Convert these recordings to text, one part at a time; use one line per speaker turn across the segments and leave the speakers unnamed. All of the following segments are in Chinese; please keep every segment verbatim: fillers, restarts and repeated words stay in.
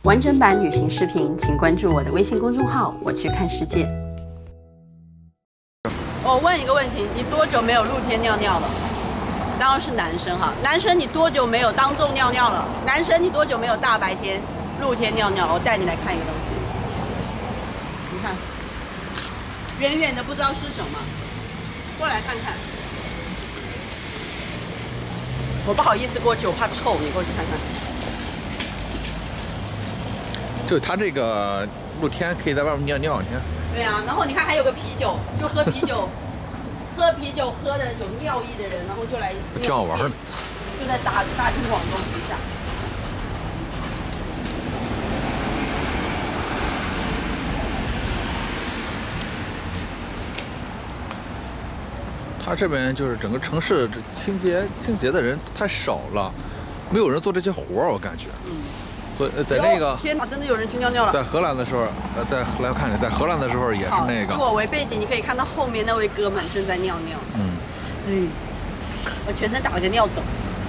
完整版旅行视频，请关注我的微信公众号“我去看世界”。我问一个问题，你多久没有露天尿尿了？当然是男生哈，男生你多久没有当众尿尿了？男生你多久没有大白天露天尿尿了？我带你来看一个东西，你看，远远的不知道是什么，过来看看。我不好意思过去，我怕臭，你过去看看。
就它这个露天可以在外面尿尿，你看。
对啊，然后你看还有个啤酒，就喝啤酒。喝啤酒喝的有尿意的人，然后就来，
挺好玩的，
就在大大庭广众之下。
它这边就是整个城市这清洁清洁的人太少了，没有人做这些活儿，我感觉。嗯。所以在那个
天哪，真的有人去尿尿了。
在荷兰的时候，呃，在来看你，在荷兰的时候也是那个。
以我为背景，你可以看到后面那位哥们正在尿尿。
嗯。
嗯。我全身打了个尿斗。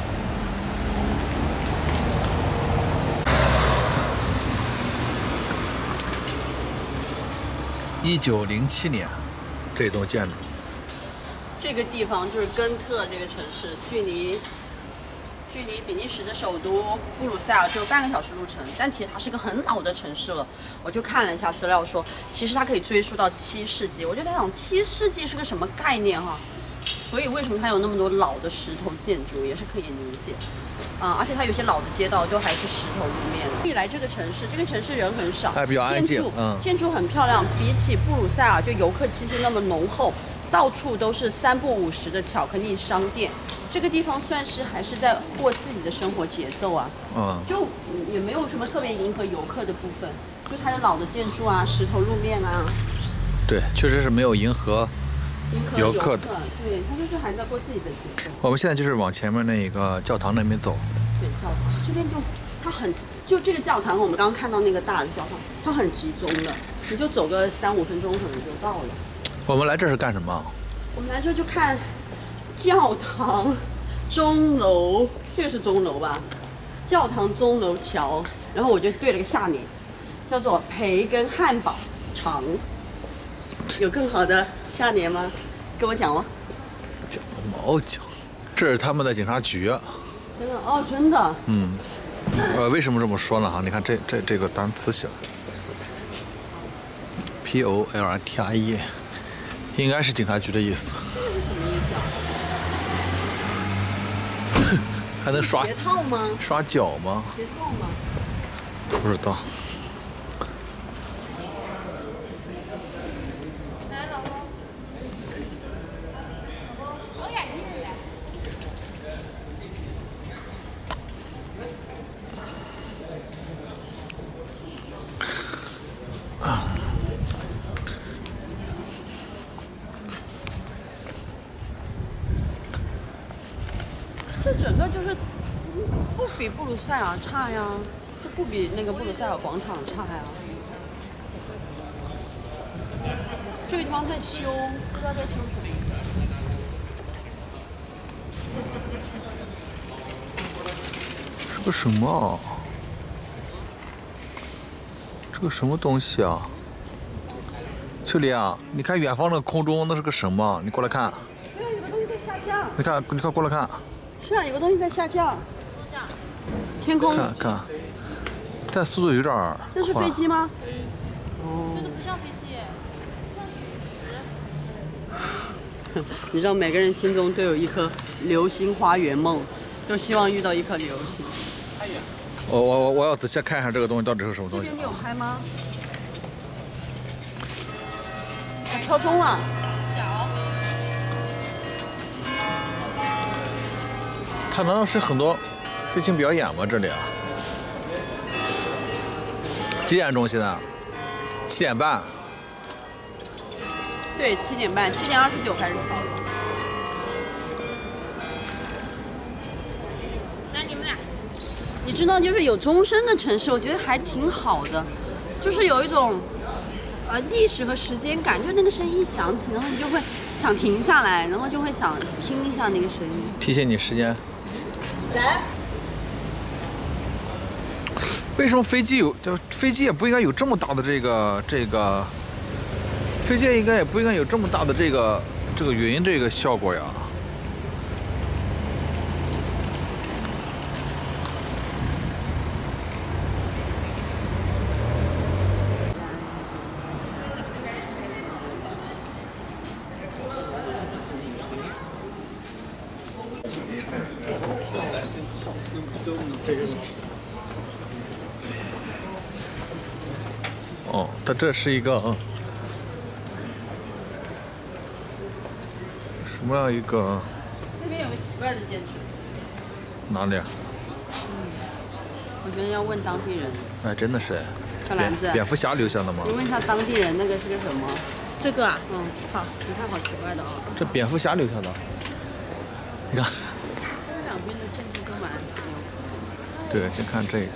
一九零七年，这栋建筑。
这个地方就是根特这个城市，距离。距离比利时的首都布鲁塞尔只有半个小时路程，但其实它是个很老的城市了。我就看了一下资料说，其实它可以追溯到七世纪。我就在想，七世纪是个什么概念哈？所以为什么它有那么多老的石头建筑，也是可以理解。啊、嗯，而且它有些老的街道都还是石头路面的。一来这个城市，这个城市人很少，
还比较安静，嗯，
建筑很漂亮。比起布鲁塞尔，就游客气息那么浓厚，到处都是三不五时的巧克力商店。这个地方算是还是在过自己的生活节奏啊，嗯，就也没有什么特别迎合游客的部分，就它有老的建筑啊，石头路面啊，
对，确实是没有迎合游客
的，对，它就是还在过自己的节奏。
我们现在就是往前面那个教堂那边走，
对，教堂这边就它很就这个教堂，我们刚刚看到那个大的教堂，它很集中的，你就走个三五分钟可能就到了。
我们来这是干什么？
我们来这就看。教堂钟楼，这个是钟楼吧？教堂钟楼桥，然后我就对了个下联，叫做培根汉堡肠。有更好的下联吗？跟我讲哦。
讲毛讲，这是他们的警察局。
真的哦，真的。
嗯，呃，为什么这么说呢？哈，你看这这这个单词写 ，P O L I T I E， 应该是警察局的意思。还能刷
鞋套吗？
刷脚吗？
鞋套吗？
不知道。
来，老公。老公，我眼睛来。
这整个就是不比布鲁塞尔差呀，这不比那个布鲁塞尔广场差呀。这个地方在修，不知道在修什么。
是个什么？这个什么东西啊？秋丽啊，你看远方那个空中，那是个什么？你过来看。
对啊，有个东西在下降。
你看，你看，过来看。
是啊，有个东西在下降。天空。
看看，但速度有点儿。
这是飞机吗？
哦。这个不像飞机。
你知道每个人心中都有一颗流星花园梦，都希望遇到一颗流星。
我我我我要仔细看一下这个东西到底是什么东西。
这边你有拍吗？敲钟了。
它难道是很多飞行表演吗？这里啊？几点钟现在？七点半。
对，七点半，七点二十九开始敲的。
那你们俩，
你知道，就是有钟声的城市，我觉得还挺好的，就是有一种呃历史和时间感，就那个声音一响起，然后你就会想停下来，然后就会想听一下那个声音，
提醒你时间。
三。
为什么飞机有？就飞机也不应该有这么大的这个这个，飞机应该也不应该有这么大的这个这个云这个效果呀。哦，它这是一个什么样一个？
那边有个奇怪的建筑。
哪里啊？
我觉得要问当地人。
哎，真的是。
小篮子。
蝙蝠侠留下的吗？
你问一下当地人，那个是个什么？
这个啊，
嗯，好，你看好奇怪的啊、哦。
这蝙蝠侠留下的。你看。
这两边的建筑都蛮牛。
对，先看这个。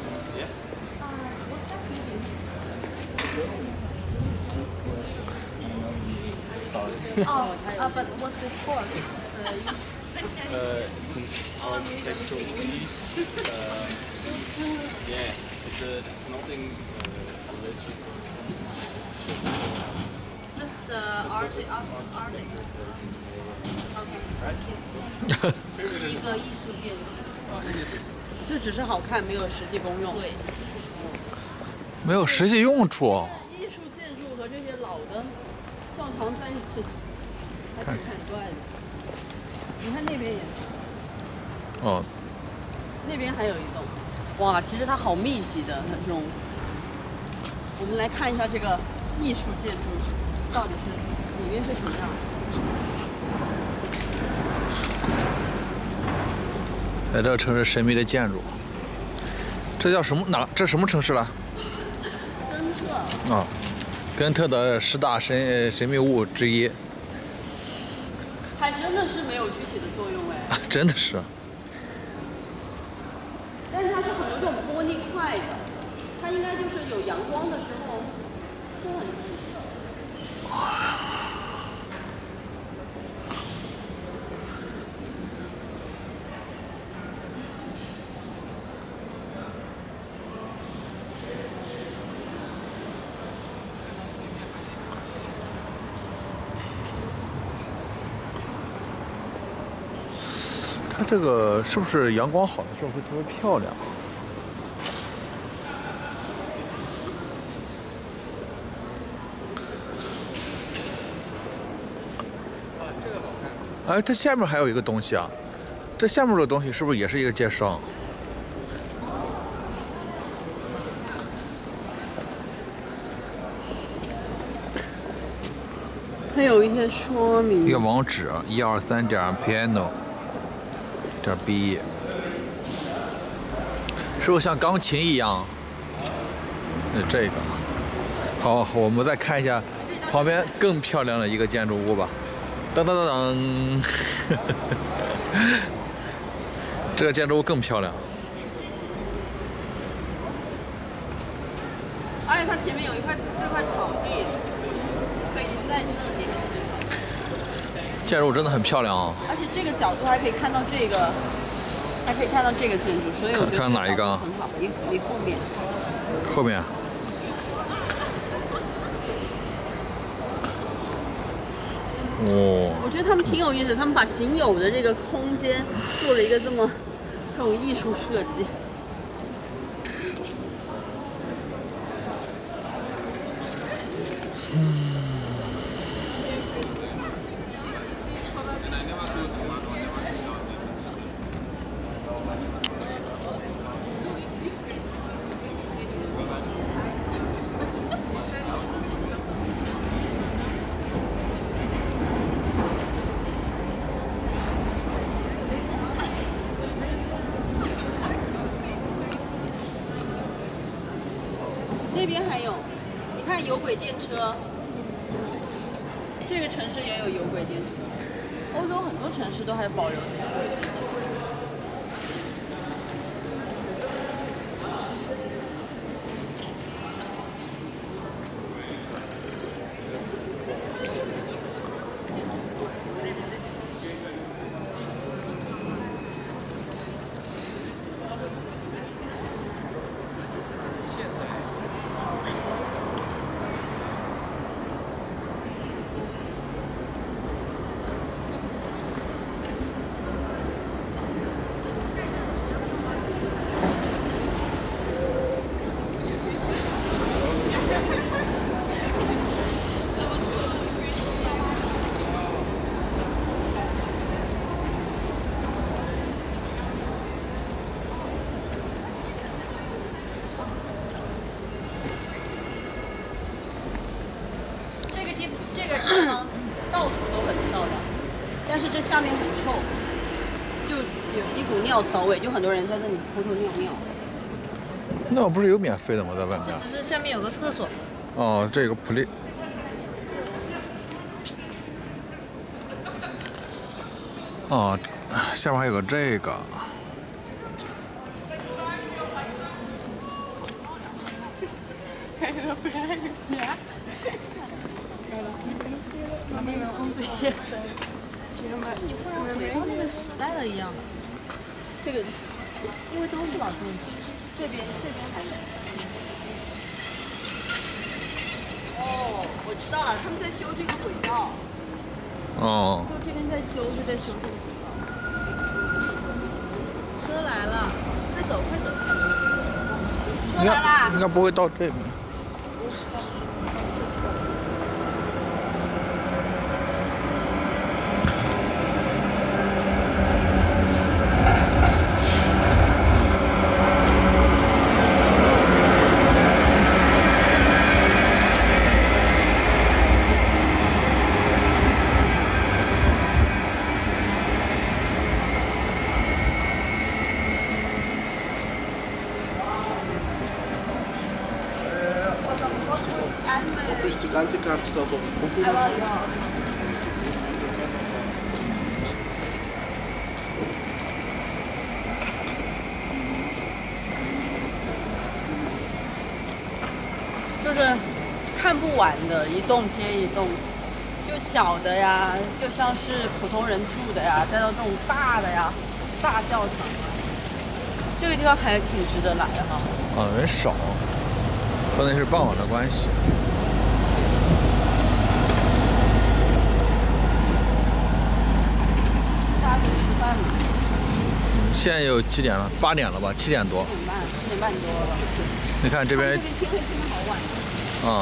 哦啊，but what's this for?
Uh, it's an architectural piece. Uh, yeah, it's, a, it's nothing uh, electric or something.
Just uh, art, art, art. Okay, thank you. 是一个艺术建筑。
这只是好看，没有实际功用。
对。
没有实际用处。
艺术建筑和这些老的教堂在一起，还挺奇怪的。你看那边也。
哦。
那边还有一栋，哇，其实它好密集的那种。我们来看一下这个艺术建筑到底是里面是什么样。
在这个城市神秘的建筑，这叫什么？哪？这什么城市了？
根特。
啊，根特的十大神神秘物之一。
还真的是没有具体的作用哎。
真的是。
但是它是很有种玻璃块的，它应该就是有阳光的时候会很细。
它这个是不是阳光好的时候会特别漂亮？
啊，这个好看。
哎，它下面还有一个东西啊，这下面的东西是不是也是一个介绍？
它有一些说明。
一个网址：一二三点 piano 点 b， 是不是像钢琴一样？呃，这个。好，我们再看一下旁边更漂亮的一个建筑物吧。当当当当，这个建筑物更漂亮。
而且它前面有一块这块草地，可以在这里。
建筑物真的很漂亮啊！
而且这个角度还可以看到这个，还可以看到这个建筑，所以我觉得
看哪一个？
很好，离离后面。
后面。哦。
我觉得他们挺有意思，他们把仅有的这个空间做了一个这么这种艺术设计。
嗯。
那边还有，你看有轨电车，这个城市也有有轨电车。欧洲很多城市都还保留着有轨电车。 但是这下面很臭，就有一股尿骚味，就很多人在这里偷偷尿尿。
那不是有免费的吗？在外面？
只是下面有个厕所。
哦，这个普利。哦，下面还有个这个。
你忽然回到那个时代了一样。
这个，因为都是老中医，这边这边还有。哦，我知道了，他们在修这个轨道。
哦。
就这边在修，是在修这个轨道。
车来了，快走快走！
车来啦！
应该不会到这边。
Op uw studentenkaart staat op Google.
就是看不完的，一栋接一栋，就小的呀，就像是普通人住的呀，再到这种大的呀，大教堂啊，这个地方还挺值得来的哈。
啊，人少，可能是傍晚的关系。
大家都吃饭了。
现在有几点了？八点了吧？七点多。
七点半，七点半多了。
你看这边。
这边天黑天的好晚。
啊。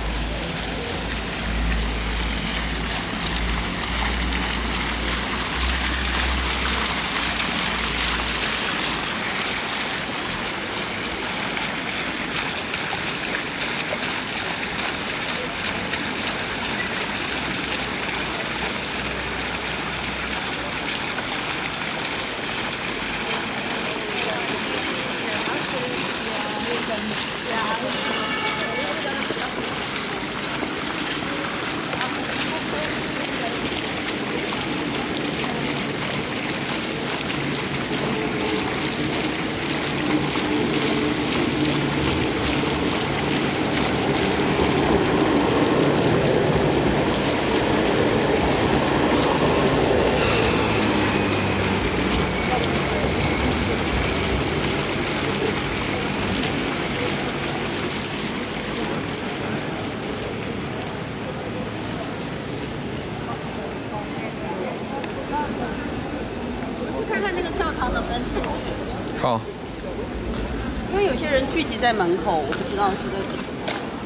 看看那个教堂能不能进去。
好。
因为有些人聚集在门口，我不知道是在怎么。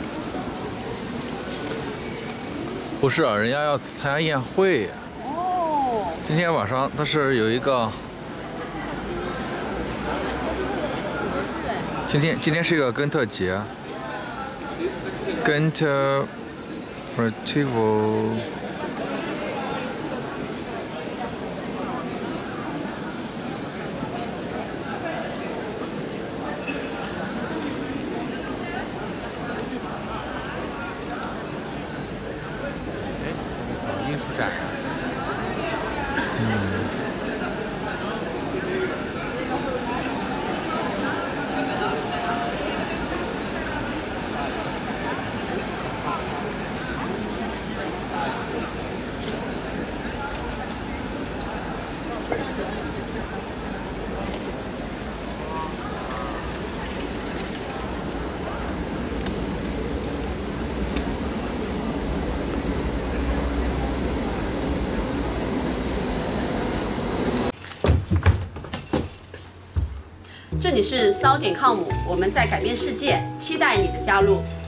不是，人家要参加宴会。
哦。
今天晚上他是有一个。今天今天是一个根特节。根特 Festival。艺术展。嗯。
这里是骚点 com， 我们在改变世界，期待你的加入。